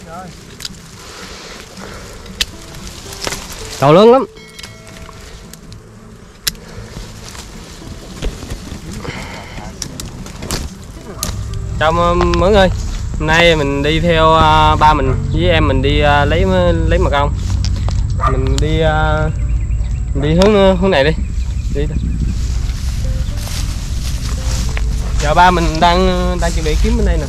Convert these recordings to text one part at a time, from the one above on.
Tàu lớn lắm. Chào mọi người. Hôm nay mình đi theo ba mình với em mình đi lấy mật ong. Mình đi hướng này đi. Giờ ba mình đang chuẩn bị kiếm bên đây nè.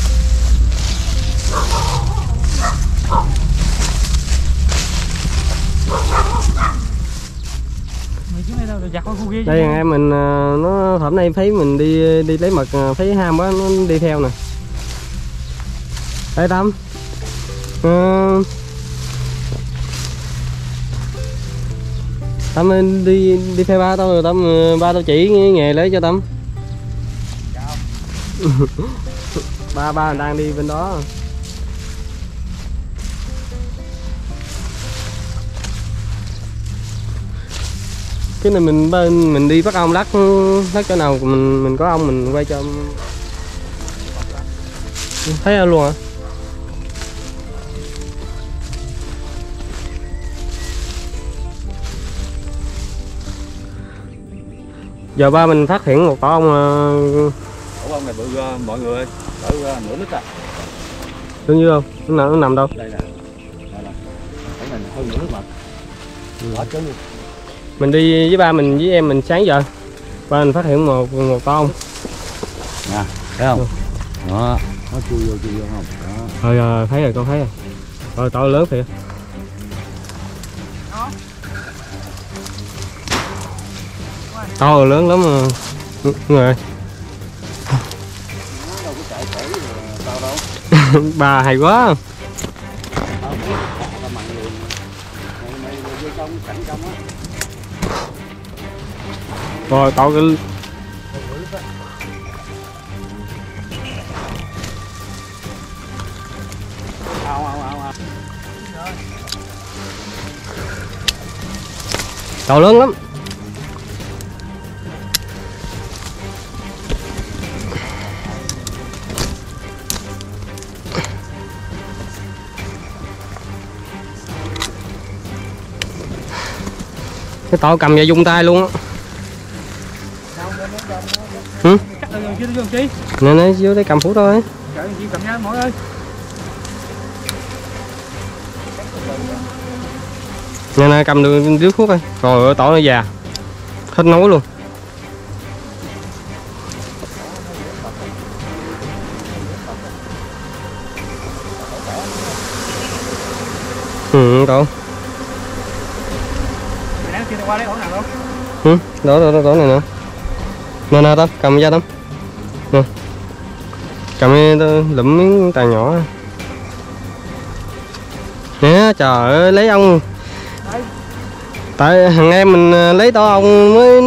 Đây em mình nó hôm nay thấy mình đi lấy mật, thấy ham quá nó đi theo nè. Đây Tâm. Tâm đi theo ba tao rồi Tâm, ba tao chỉ nghề lấy cho Tâm. ba đang đi bên đó. Cái này mình đi bắt ong lắc chỗ nào mình có ong mình quay cho thấy luôn hả? Giờ ba mình phát hiện một tổ ong. Tổ ong này bự mọi người ơi, cỡ nửa lít à. Đúng như không? Nó nằm đâu? Đây nè. Đây nè. Cái này hơn nửa lít mật. Bỏ trơn luôn. Mình đi với ba mình với em mình sáng giờ. Ba mình phát hiện một tổ ong. Nè, thấy không? Đó, nó chui vô không? Đó. Rồi thấy rồi, con thấy rồi. Rồi tổ lớn thiệt. To lớn lắm mà. Người. Bà hay quá. Rồi to cái to lớn lắm. Cái tổ cầm và dung tay luôn á. Nè dưới đây cầm phút thôi. Nè cầm được dưới phút thôi. Rồi tổ nó già. Hết nói luôn. Tổ. Đó này nè. Nè Tâm, cầm ra Tâm. Nè. Cầm lụm miếng tàn nhỏ. Nè trời ơi lấy ong. Tại thằng em mình lấy tổ ong mới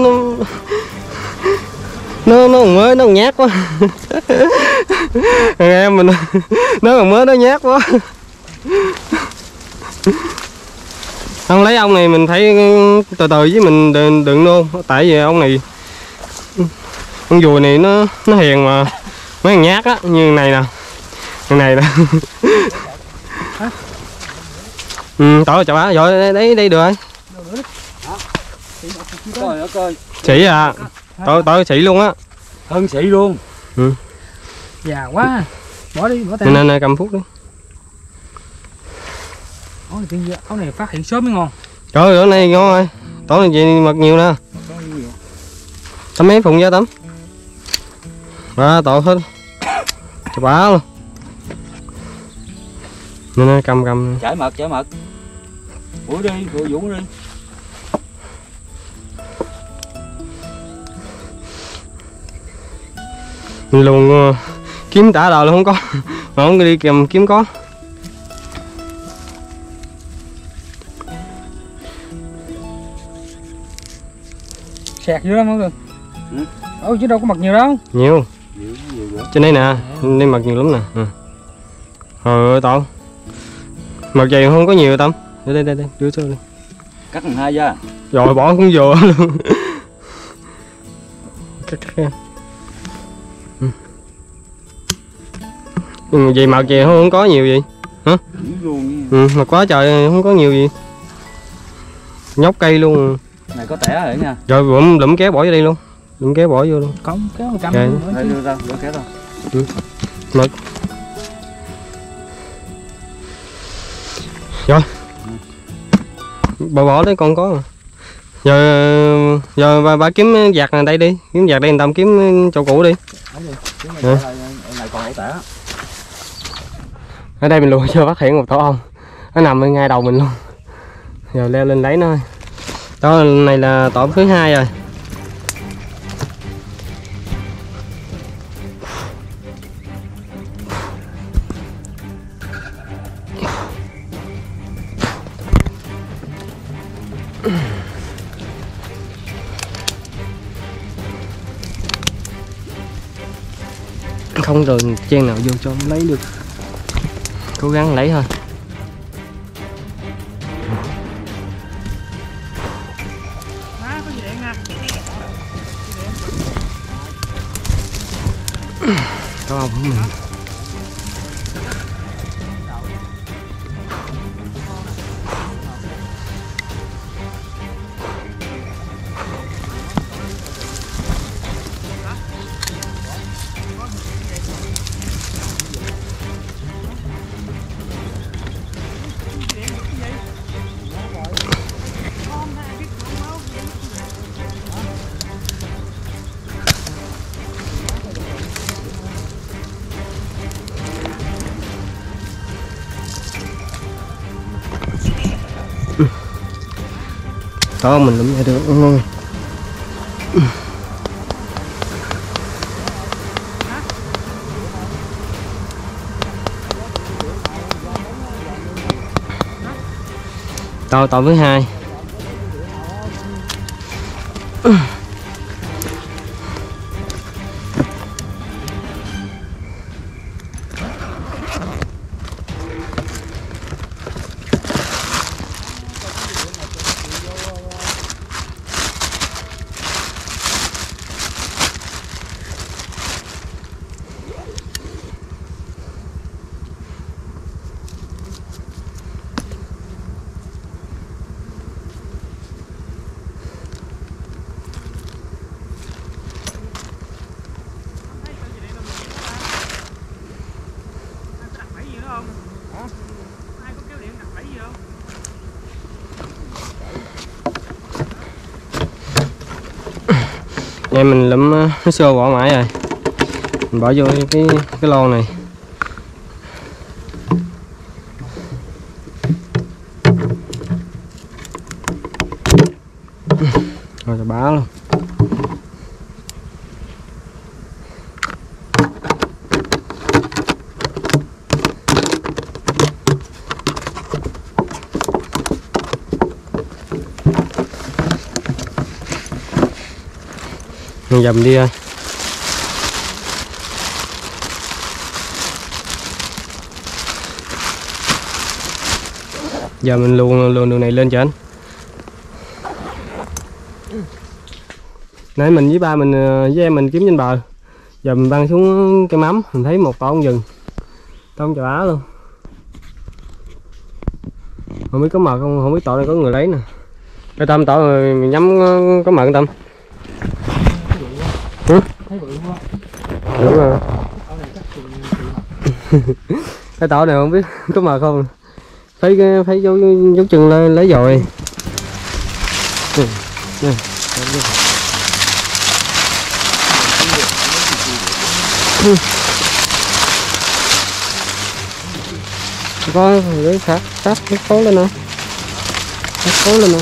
nó nhát quá. Thằng em mình nó còn mới nó nhát quá. Không lấy ong này mình thấy từ từ với mình đừng nôn, tại vì ong này con dùi này nó hiền mà mấy thằng nhát á, như này nè, thằng này nè. Tổ chào bá rồi đây được rồi. Sĩ à, tổ sĩ luôn á. Hơn sĩ luôn. Già quá. Bỏ đi, bỏ tay. Nè cầm phút đi. Ống này phát hiện sớm mới ngon. Trời ơi, này ngon rồi. Tổ này gì mật nhiều nè. Tắm mấy phùng ra Tắm. Đó, tổ hết. Chà bá luôn. Nè cầm. Chải mật. Ủi đi, rồi Dũng đi. Luôn kiếm tả đầu là không có. Mà không đi kiếm có. Sẹt dữ lắm mọi người. Chứ đâu có mật nhiều đâu. Nhiều. Trên đây nè, đây mật nhiều lắm nè. Trời ơi Tổ. Mật dày không có nhiều Tâm. Đây, đưa cho đi. Cắt thành hai ra. Rồi bỏ cũng vừa luôn. Cắt ra. Vậy mật gì không có nhiều gì. Hả? Vuông Mà quá trời không có nhiều gì. Nhóc cây luôn. này có tẻ rồi nha. Rồi bụm lụm kéo bỏ vô đây luôn. Lụm kéo bỏ vô luôn. Không kéo 100 Đây. Đây đưa ra, đưa kéo ra. Mực. Rồi. Bà bỏ đấy con có mà. Giờ bà kiếm vạt này đây đi, kiếm vạt đây người ta kiếm chỗ cũ đi. Này còn ổ tẻ. Ở đây mình luôn chưa phát hiện một tổ ong. Nó nằm ở ngay đầu mình luôn. Giờ leo lên lấy nó thôi. Đó này là tổ thứ 2 rồi. Không rồi chen nào vô cho không lấy được. Cố gắng lấy thôi. Có ông của mình. Đó mình lụm ra được ngon. Tổ thứ 2. Đây mình lụm nó xô bỏ mãi rồi. Mình bỏ vô cái lon này. Rồi cho bá luôn. Mình dầm đi ơi. Giờ mình luồn đường này lên cho anh. Nãy mình với ba mình với em mình kiếm trên bờ. Giờ mình băng xuống cái mắm, mình thấy một tổ ong rừng. Tổ ong chà bá luôn. Không biết có mật không, không biết tổ này có người lấy nè. Cái Tâm tổ rồi mình nhắm có mật Tâm. Hả? Đúng rồi. Cái tổ này không biết có mật không. Phải dấu chân lên lấy rồi. Có để sát cái cố lên nè. Cố lên nè.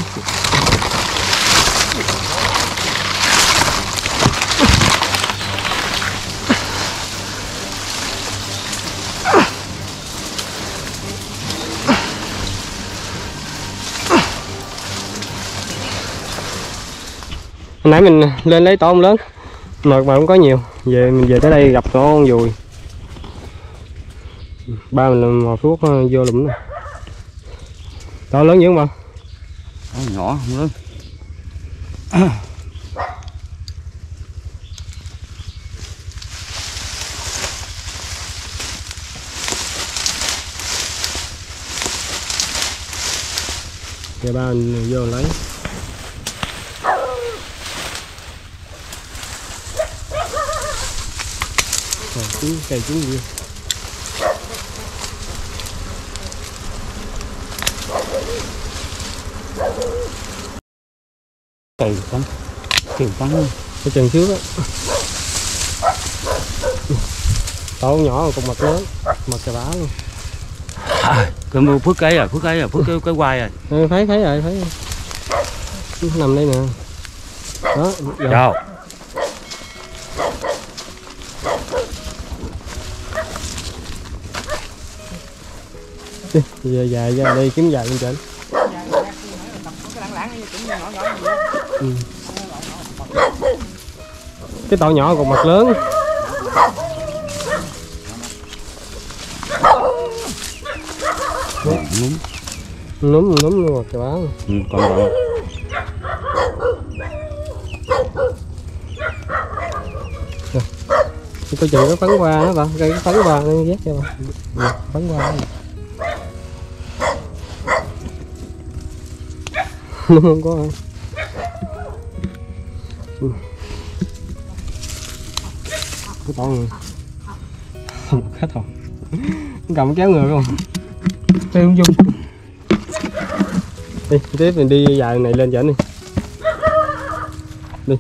Hồi nãy mình lên lấy tổ ong lớn mà không có nhiều, mình về tới đây gặp tổ ong dùi. Ba mình làm mò thuốc vô lụm nè. To lớn dữ không? Nhỏ không lớn. Giờ ba mình vô lấy. Cây trứng gì? Cây cắn, kiểu cắn luôn. Cái chân trước á. Tổ nhỏ còn mặt lớn, mặt cà bá luôn. Cái mua phước cái phước cái quai rồi. Thấy rồi, thấy. Nó nằm đây nè. Đó, Chào. Giờ dài ra đây kiếm dài lên trên. Cái tổ nhỏ còn mặt lớn. Núm luôn mặt cà bá. Còn rồi. Coi chừng có phấn hoa đó bạn, cây phấn hoa nó ghét cho bạn. Phấn hoa. Nó không có. Cái to người. Hết rồi. Cầm kéo người không? Đây không dùng. Đi, tiếp mình đi dài này lên chảnh đi. Đi.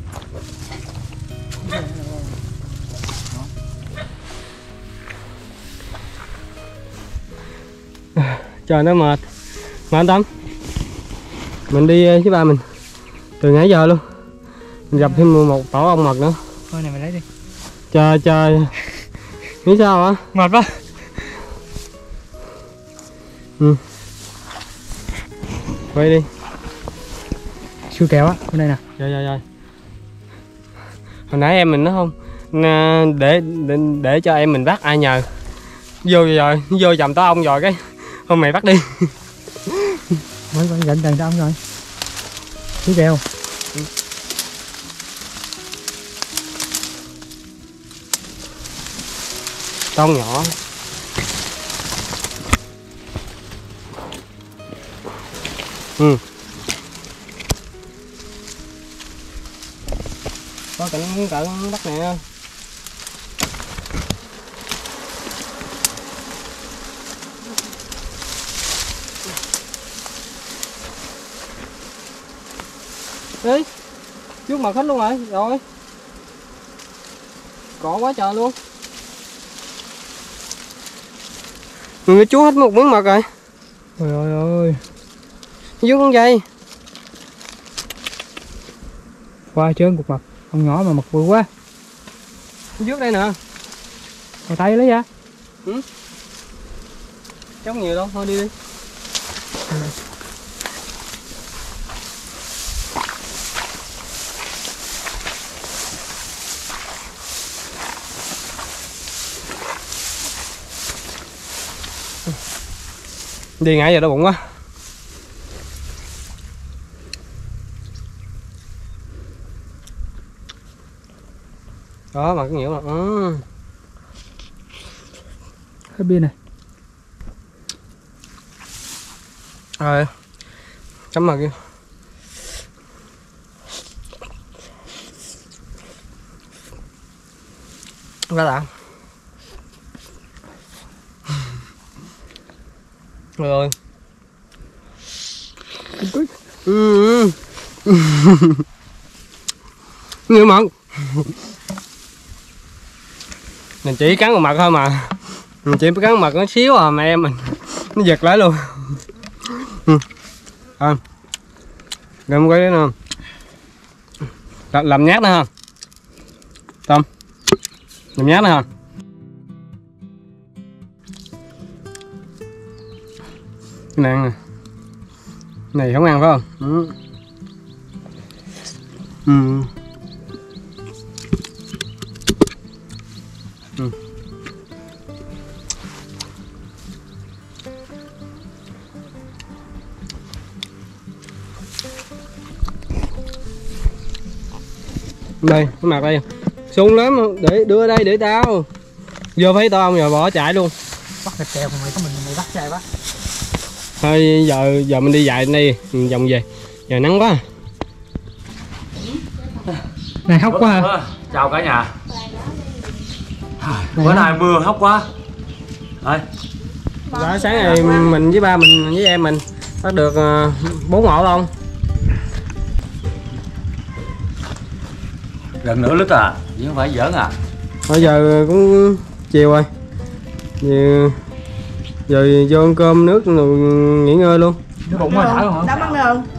Trời nó mệt. Mà anh Tâm, mình đi với ba mình từ nãy giờ luôn. Mình gặp thêm một tổ ong mật nữa. Thôi này mày lấy đi. Trời. Nghĩ sao hả? Mệt quá. Quay đi. Siêu kèo á, bên đây nè. Rồi. Hồi nãy em mình nó không để cho em mình bắt ai nhờ. Vô chầm tổ ong rồi cái hôm mày bắt đi. Mới gần gần ông rồi. Siêu kèo. Tông nhỏ. Có cảnh bắt nè. Đi. Trước mặt hết luôn rồi. Cọ quá trời luôn. Người chú hết một miếng mật rồi. Ôi ơi. Dưới con dây. Qua trơn cục mật. Con nhỏ mà mật bự quá. Dưới đây nè. Vào tay lấy ra. Chống nhiều đâu, thôi đi. Đi ngại giờ đau bụng quá. Đó mà cái nhiều là Hết pin này. Rồi. Cắm mặt kia. Ra đã. Rồi. Nhiều mật. Mình chỉ cắn vào mặt thôi mà. Mình chỉ cắn vào mặt nó xíu à mà em mình nó giật lại luôn. Cầm cái đấy nè. Làm nhát nữa ha. Tâm. Làm nhát nữa ha. Cái này ăn nè. Này không ăn phải không? Đây, cái mặt đây. Sung lắm, để đưa đây để tao. Vô thấy tao không rồi bỏ chạy luôn. Bắt thịt kèo mà mày có mình mày bắt chạy quá. Thôi giờ mình đi dạy đi, mình vòng về. Giờ nắng quá. Này hóc quá à. Chào cả nhà. Bữa nay mưa hóc quá. Đây. Dạ, sáng này mình với ba mình với em mình bắt được 4 ổ luôn. Gần nửa lít à, chứ không phải giỡn à. Bây giờ cũng chiều rồi. Giờ vô ăn cơm nước rồi nghỉ ngơi luôn. Cái bụng quá đã luôn hả? Đâu ăn đường.